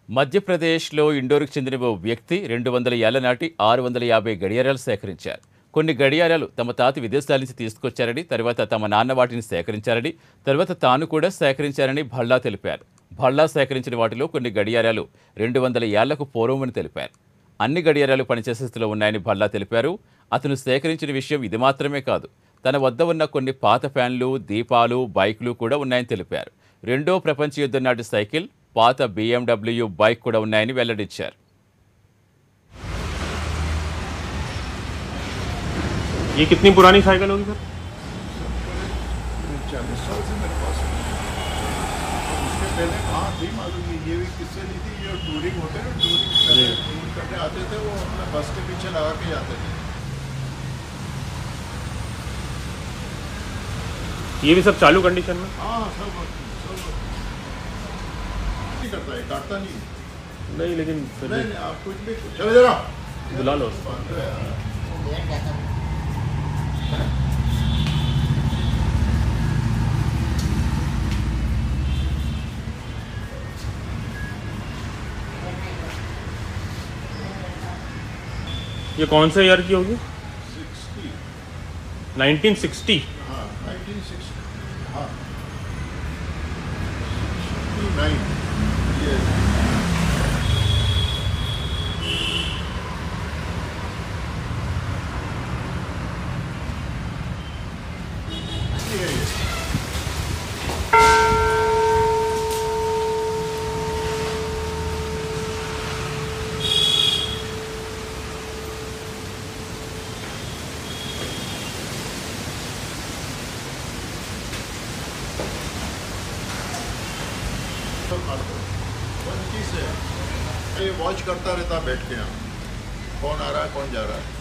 మధ్యప్రదేశ్లో ఇండోర్కు చెందిన ఓ వ్యక్తి 200 ఏళ్ల నాటి 650 గడియారాలు సేకరించారు. కొన్ని గడియారాలు తమ తాత విదేశాల నుంచి తీసుకొచ్చారని, తర్వాత తమ నాన్న వాటిని సేకరించారని, తర్వాత తాను కూడా సేకరించారని భల్లా తెలిపారు. భల్లా సేకరించిన వాటిలో కొన్ని గడియారాలు 200 ఏళ్లకు పూర్వమని తెలిపారు. అన్ని గడియారాలు పనిచేసే స్థితిలో ఉన్నాయని భల్లా తెలిపారు. అతను సేకరించిన విషయం ఇది మాత్రమే కాదు, తన వద్ద ఉన్న కొన్ని పాత ఫ్యాన్లు, దీపాలు, బైకులు కూడా ఉన్నాయని తెలిపారు. రెండో ప్రపంచ యుద్ధం నాటి సైకిల్, పాత BMW బైక్ కూడా ఉన్నాయని వెల్లడించారు. ये कितनी पुरानी साइकिल होगी सर? 40 साल से मेरे पास है। उसके पहले कहाँ थी मालूम नहीं, ये भी किससे ली थी। ये टूरिंग होते हैं, टूरिंग करने आते थे, वो अपने बस के पीछे लगा के जाते थे। ये भी सब चालू कंडीशन में? हाँ, सब नहीं करता है, काटता नहीं। नहीं, लेकिन फिर नहीं, आप कुछ भी चले जरा बुला लो। ये कौन से ईयर की होगी? 60। 1960? हाँ, 1960। हाँ, 69। ये ये वॉच करता रहता बैठ के यहाँ, कौन आ रहा है कौन जा रहा है।